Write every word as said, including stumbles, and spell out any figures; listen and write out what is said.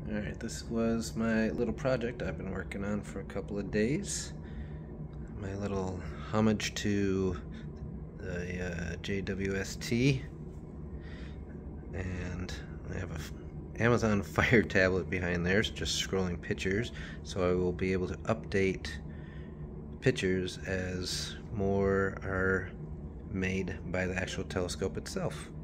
Alright, this was my little project I've been working on for a couple of days. My little homage to the uh, J W S T. And I have a Amazon Fire tablet behind there, just scrolling pictures, so I will be able to update pictures as more are made by the actual telescope itself.